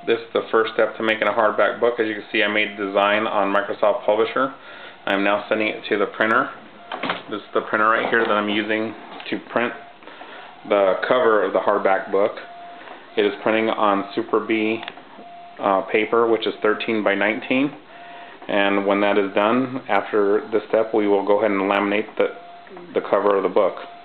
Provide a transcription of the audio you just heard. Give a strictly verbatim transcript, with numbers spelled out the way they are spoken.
This is the first step to making a hardback book. As you can see, I made the design on Microsoft Publisher. I'm now sending it to the printer. This is the printer right here that I'm using to print the cover of the hardback book. It is printing on Super B uh, paper, which is thirteen by nineteen. And when that is done, after this step, we will go ahead and laminate the, the cover of the book.